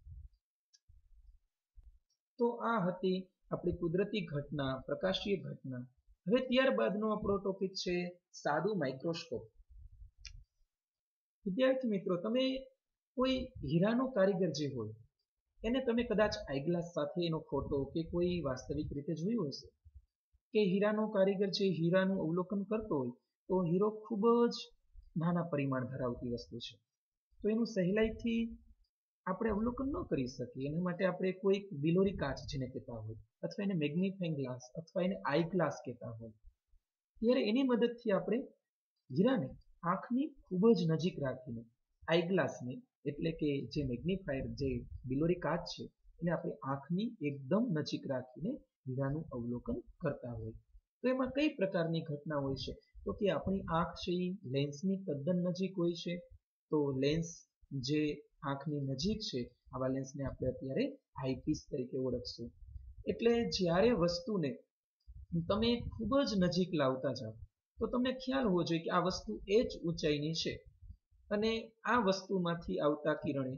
તો આ હતી આપણી કુદરતી ઘટના, પ્રકાશીય ઘટના. હવે ત્યારબાદનો આપણો ટોપિક છે સાદું માઇક્રોસ્કોપ. વિદ્યાર્થી મિત્રો, તમે કોઈ હીરાનો કારીગર જે હોય એને તમે કદાચ આઈગ્લાસ સાથે એનો ફોટો કે કોઈ વાસ્તવિક રીતે જોયું હશે કે હીરાનો કારીગર જે હીરાનું અવલોકન કરતો હોય તો હીરો ખૂબ જ નાના પરિમાણ ધરાવતી વસ્તુ છે, તો એનું સહેલાઈથી આપણે અવલોકન ન કરી શકીએ. એના માટે આપણે કોઈ બિલોરી કાચ જેને કહેતા હોય અથવા એને મેગ્નિફાઇંગ ગ્લાસ અથવા એને આઈ ગ્લાસ કહેતા હોય, ત્યારે એની મદદથી આપણે હીરાને આંખની ખૂબ જ નજીક રાખીને આઈ ગ્લાસને એટલે કે જે મેગ્નિફાયર જે બિલોરી કાચ છે એને આપણે આંખની એકદમ નજીક રાખીને હીરાનું અવલોકન કરતા હોય. તો એમાં કઈ પ્રકારની ઘટના હોય છે? તો કે આપણી આંખ છે એ લેન્સની તદ્દન નજીક હોય છે. તો લેન્સ જે આંખની નજીક છે આવા લેન્સને આપણે અત્યારે આઈપીસ તરીકે ઓળખશું. એટલે જ્યારે વસ્તુને તમે ખૂબ જ નજીક લાવતા જાઓ તો તમને ખ્યાલ હોવો જોઈએ કે આ વસ્તુ એ જ ઊંચાઈની છે અને આ વસ્તુમાંથી આવતા કિરણે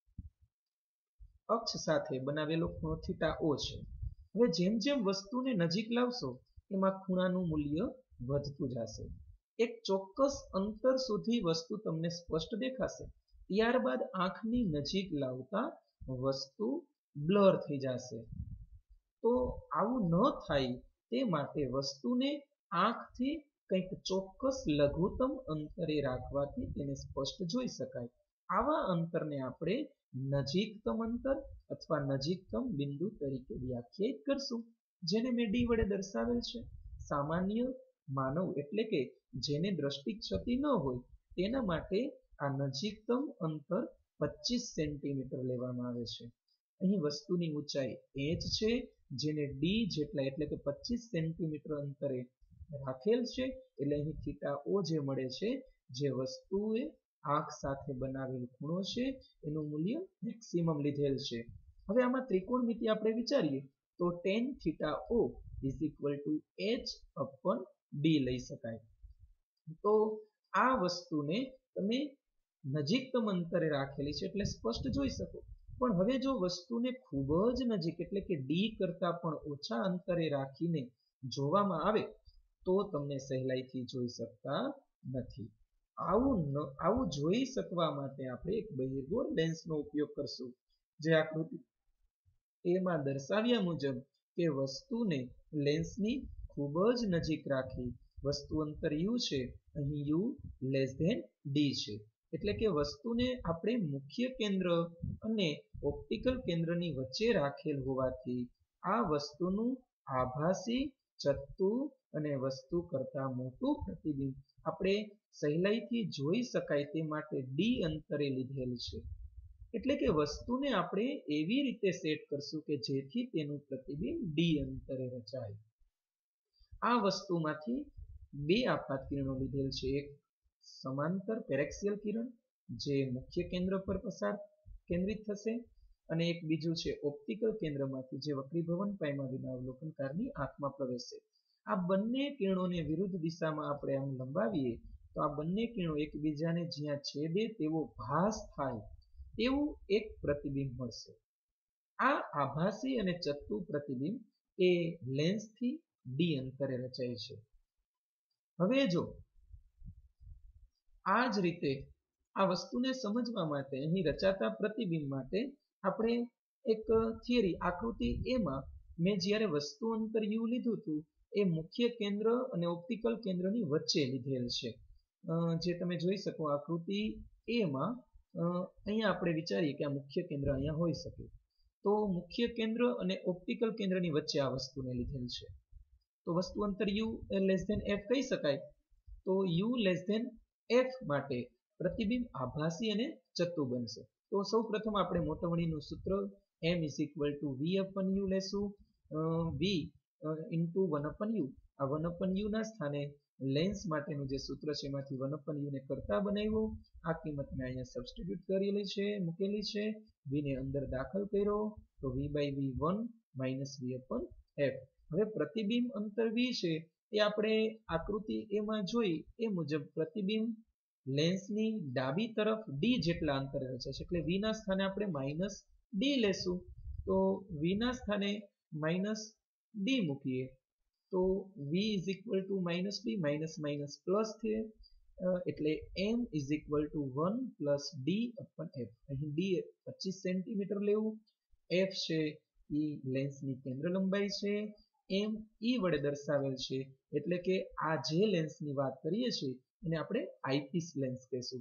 અક્ષ સાથે બનાવેલો ખૂણો થીટા ઓ છે. હવે જેમ જેમ વસ્તુને નજીક લાવશો એમાં ખૂણાનું મૂલ્ય વધતું જશે. એક ચોક્કસ અંતર સુધી વસ્તુ તમને સ્પષ્ટ દેખાશે, ત્યારબાદ આંખની નજીક લાવતા વસ્તુ બ્લર થઈ જશે. તો આવું ન થાય તે માટે વસ્તુને આંખથી કંઈક ચોક્કસ લઘુત્તમ અંતરે રાખવાથી તેને સ્પષ્ટ જોઈ શકાય. આવા અંતરને આપણે નજીકતમ અંતર અથવા નજીકતમ બિંદુ તરીકે વ્યાખ્યાયિત કરશું, જેને મેં ડી વડે દર્શાવેલ છે. સામાન્ય માનવ એટલે કે જેને દ્રષ્ટિ ક્ષતિ ન હોય તેના માટે આ નજીકતમ અંતર 25 સેન્ટીમીટર લેવામાં આવે છે. અહીં વસ્તુની ઊંચાઈ h છે, જેને ડી જેટલા એટલે કે 25 સેન્ટીમીટર અંતરે રાખેલ છે એટલે અહીં થીટા ઓ જે મળે છે જે વસ્તુએ આંખ સાથે બનાવેલ ખૂણો છે એનું મૂલ્ય મેક્સિમમ લીધેલ છે. હવે આમાં ત્રિકોણમિતિ આપણે વિચારીએ તો tan theta o is equal to h upon d લઈ શકાય. તો આ વસ્તુને તમે નજીકતમ અંતરે રાખેલી છે એટલે સ્પષ્ટ જોઈ શકો. પણ હવે જો વસ્તુને ખૂબ જ નજીક એટલે કે ડી કરતા પણ ઓછા અંતરે રાખીને જોવામાં આવે તો તમને સહેલાઈથી જોઈ શકતા નથી. આવું જોઈ શકવા માટે આપણે એક બહિર્ગોળ લેન્સનો ઉપયોગ કરશું જે આકૃતિ એમાં દર્શાવ્યા મુજબ કે વસ્તુને લેન્સની ખૂબ જ નજીક રાખી વસ્તુ અંતર u છે અહીં u લેસ ધેન ડી છે એટલે કે વસ્તુને આપણે મુખ્ય કેન્દ્ર અને ઓપ્ટિકલ કેન્દ્રની વચ્ચે રાખેલ હોવાથી આ વસ્તુનું આભાસી ચત્તુ અને વસ્તુ કરતા મોટું પ્રતિબિંબ આપણે સહેલાઈથી જોઈ શકાય તે માટે ડી અંતરે લીધેલ છે. એટલે કે વસ્તુને આપણે એવી રીતે સેટ કરશું કે જેથી તેનું પ્રતિબિંબ ડી અંતરે રચાય. આ વસ્તુમાંથી બે આપાત કિરણો લીધેલ છે. એક સમાંતર પેરેક્સિયલ કિરણ જે મુખ્ય કેન્દ્ર પર કેન્દ્રિત થશે અને એક બીજું છે ઓપ્ટિકલ કેન્દ્રમાંથી જે વક્રીભવન પાયમાં વિના અવલોકનકારની આંખમાં પ્રવેશે. આ બંને કિરણોને વિરુદ્ધ દિશામાં આપણે આમ લંબાવીએ તો આ બંને કિરણો એકબીજાને જ્યાં છેદે તેવો ભાસ થાય તેવું એક પ્રતિબિંબ મળશે. આ આભાસી અને ચત્તુ પ્રતિબિંબ એ લેન્સથી ડી અંતરે રચાય છે. હવે જો આ જ રીતે આ વસ્તુને સમજવા માટે અહીં રચાતા પ્રતિબિંબ માટે આપણે એક થિયરી આકૃતિ એમાં મેં જ્યારે વસ્તુ અંતર u લીધું હતું એ મુખ્ય કેન્દ્ર અને ઓપ્ટિકલ કેન્દ્રની વચ્ચે લીધેલ છે. જે તમે જોઈ શકો આકૃતિ એમાં અહીંયા આપણે વિચારીએ કે આ મુખ્ય કેન્દ્ર અહીંયા હોઈ શકે તો મુખ્ય કેન્દ્ર અને ઓપ્ટિકલ કેન્દ્રની વચ્ચે આ વસ્તુને લીધેલ છે. તો વસ્તુ અંતર u લેસ ધેન f કહી શકાય. તો u લેસ ધેન f માટે પ્રતિબિંબ આભાસી અને ચત્તુ બનશે. તો સૌ પ્રથમ આપણે મોટવણીનું સૂત્ર m is equal to v upon u લેશું. v into 1 upon u. આ 1 અપન u ના સ્થાને લેન્સ માટેનું જે સૂત્ર છે એમાંથી 1 અપન u ને કરતા બનાવ્યું. આ કિંમત મેં અહીંયા સબસ્ટિટ્યુટ કરેલી છે મૂકેલી છે. v ને અંદર દાખલ કર્યો તો v by v1 minus v upon f. હવે પ્રતિબિંબ અંતર v છે એ આપણે આકૃતિ એમાં જોઈ એ મુજબ પ્રતિબિંબ લેન્સની ડાબી તરફ ડી જેટલા અંતરે રચાય છે એટલે v ના સ્થાને આપણે માઇનસ ડી લેશું. તો v ના સ્થાને માઇનસ ડી મૂકીએ તો v is equal to minus d minus minus plus થયે એટલે m is equal to 1 plus d upon f. અહીં ડી 25 સેન્ટીમીટર લેવું. f છે એ લેન્સની કેન્દ્ર લંબાઈ છે. m e વડે દર્શાવેલ છે એટલે કે આ જે લેન્સની વાત કરીએ છીએ એને આપણે આઈપીસ લેન્સ કહેશું.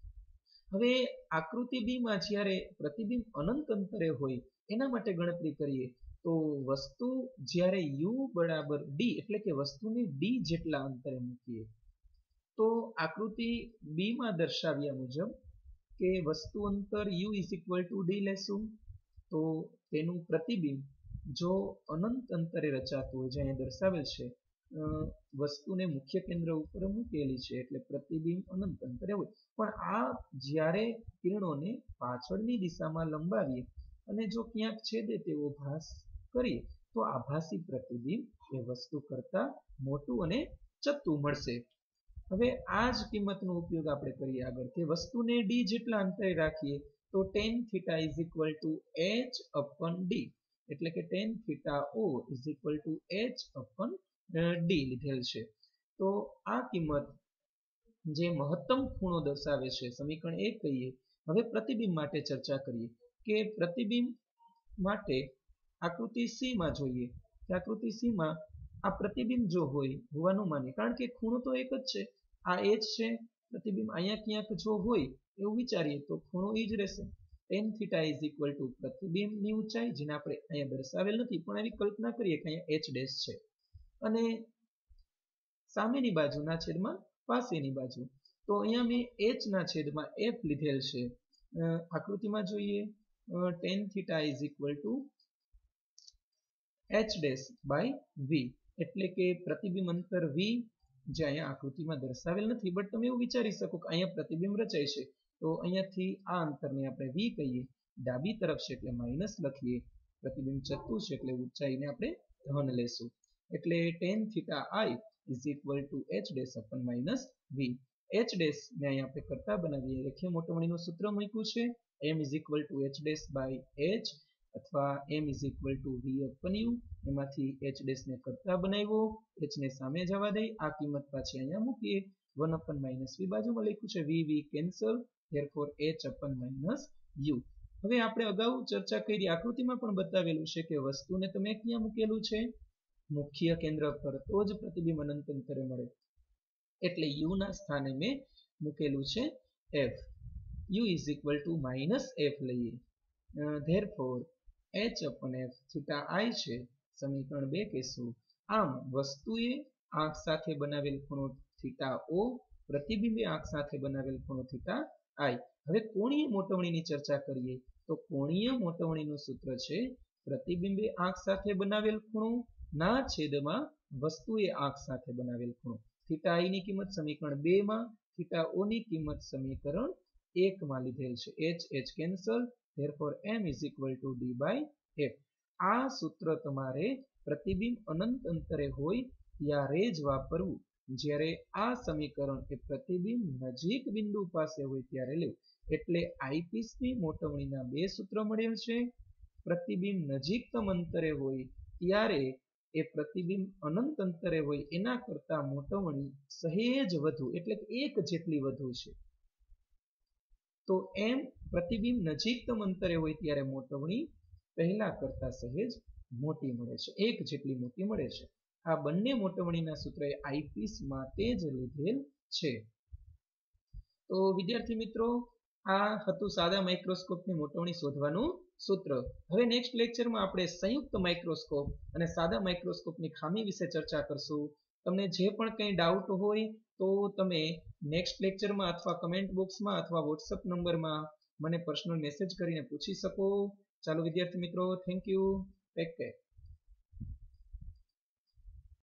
હવે આકૃતિ બી માં જ્યારે પ્રતિબિંબ અનંત અંતરે હોય એના માટે ગણતરી કરીએ તો વસ્તુ જ્યારે u બરાબર ડી એટલે કે વસ્તુને ડી જેટલા અંતરે મૂકીએ તો આકૃતિ બી માં દર્શાવ્યા મુજબ કે વસ્તુ અંતર u is equal to d લેશું તો તેનું પ્રતિબિંબ જો અનંત અંતરે રચાતું હોય જે અહીં દર્શાવેલ છે વસ્તુને મુખ્ય કેન્દ્ર ઉપર મૂકેલી છે એટલે પ્રતિબિંબ અનંત અંતરે હોય. પણ આ જ્યારે કિરણોને પાછળની દિશામાં લંબાવીએ અને જો ક્યાંક છેદે તેવો ભાસ કરીએ તો આભાસી પ્રતિબિંબ એ વસ્તુ કરતા મોટું અને ચત્તુ મળશે. હવે આ જ કિંમતનો ઉપયોગ આપણે કરીએ આગળ કે વસ્તુને ડી જેટલા અંતરે રાખીએ તો tan theta is equal to h upon d એટલે કે tan theta o is equal to h upon d લીધેલ છે. તો આ કિંમત જે મહત્તમ ખૂણો દર્શાવે છે સમીકરણ 1 કહીએ. હવે પ્રતિબિંબ માટે ચર્ચા કરીએ કે પ્રતિબિંબ માટે આકૃતિ સી માં જોઈએ કે આકૃતિ સી માં આ પ્રતિબિંબ જો હોવાનું માને કારણ કે ખૂણો તો એક જ છે આ h છે પ્રતિબિંબ અહીંયા ક્યાંક જો હોય એવું વિચારીએ તો ખૂણો એ જ રહેશે. tan theta is equal to પ્રતિબિંબની ઊંચાઈ જેને આપણે અહીંયા દર્શાવેલ નથી પણ એવી કલ્પના કરીએ કે અહીંયા h ડેશ છે અને સામેની બાજુના છેદમાં પાસેની બાજુ તો અહીંયા મેં h ના છેદમાં f લીધેલ છે. આકૃતિમાં જોઈએ tan theta is equal to h dash by v એટલે કે પ્રતિબિંબ અંતર v જે અહીંયા આકૃતિમાં દર્શાવેલ નથી, બટ તમે એવું વિચારી શકો કે અહીંયા પ્રતિબિંબ રચાય છે, તો અહીંયાથી આ અંતરને આપણે v કહીએ, ડાબી તરફ છે એટલે માઇનસ લખીએ, પ્રતિબિંબ ચત્તુ છે એટલે ઊંચાઈને આપણે ધન લેશું, એટલે tan theta i is equal to h dash upon minus v. h dash ને અહીંયા આપણે કરતા બનાવીએ, રેખીય મોટવણીનું સૂત્ર મૂક્યું છે, m is equal to h dash by h અથવા m is equal to v upon u, એમાંથી h dash ને કરતા બનાવ્યો, h ને સામે જવા દઈ, આ કિંમત પાછી અહીંયા મૂકીએ, 1 upon minus v બાજુમાં લખ્યું છે, v cancel, therefore h upon minus u. હવે આપણે અગાઉ ચર્ચા કરી આકૃતિમાં પણ બતાવેલું છે કે વસ્તુને તમે ક્યાં મૂકેલું છે, મુખ્ય કેન્દ્ર પર, તો જ પ્રતિબિંબ અનંત અંતરે મળે, એટલે u ના સ્થાને મેં મૂકેલું છે f. u is equal to minus f લઈએ, therefore h upon f theta i છે, સમીકરણ 2 કહેશું. આમ વસ્તુએ આંખ સાથે બનાવેલ ખૂણો થીટા o, પ્રતિબિંબે આંખ સાથે બનાવેલ ખૂણો થીટા i. હવે કોણીય મોટવણીની ચર્ચા કરીએ તો કોણીય મોટવણીનું સૂત્ર છે પ્રતિબિંબે આંખ સાથે બનાવેલ ખૂણો ના છેદમાં વસ્તુએ આંખ સાથે બનાવેલ ખૂણો. થીટા i ની કિંમત સમીકરણ 2 માં, થીટા o ની કિંમત સમીકરણ 1 માં લીધેલ છે, h cancel, therefore m is equal to d by f. આ સૂત્ર તમારે પ્રતિબિંબ અનંત અંતરે હોય ત્યારે જ વાપરવું, જ્યારે આ સમીકરણ એ પ્રતિબિંબ નજીક બિંદુ પાસે હોય ત્યારે લેવું. એટલે આઈપીસની મોટવણીના બે સૂત્ર મળેલ છે, પ્રતિબિંબ નજીકતમ અંતરે હોય ત્યારે એ પ્રતિબિંબ અનંત અંતરે હોય એના કરતા મોટવણી સહેજ વધુ, એટલે કે એક જેટલી વધુ છે. તો એમ પ્રતિબિંબ નજીકતમ અંતરે હોય ત્યારે મોટવણી પહેલા કરતા સહેજ મોટી મળે છે, એક જેટલી મોટી મળે છે. આ બંને મોટવણીના સૂત્ર એ આઈપીસ માટે જ લીધેલ છે. તો વિદ્યાર્થી મિત્રો, આ હતું સાદા માઇક્રોસ્કોપની મોટવણી શોધવાનું સૂત્ર. હવે નેક્સ્ટ લેક્ચરમાં આપણે સંયુક્ત માઇક્રોસ્કોપ અને સાદા માઇક્રોસ્કોપની ખામી વિશે ચર્ચા કરશું. તમને જે પણ કંઈ ડાઉટ હોય તો તમે નેક્સ્ટ લેક્ચરમાં અથવા કમેન્ટ બોક્સમાં અથવા વોટ્સઅપ નંબરમાં મને પર્સનલ મેસેજ કરીને પૂછી શકો. ચાલો વિદ્યાર્થી મિત્રો, થેન્ક યુ, ટેક કેર.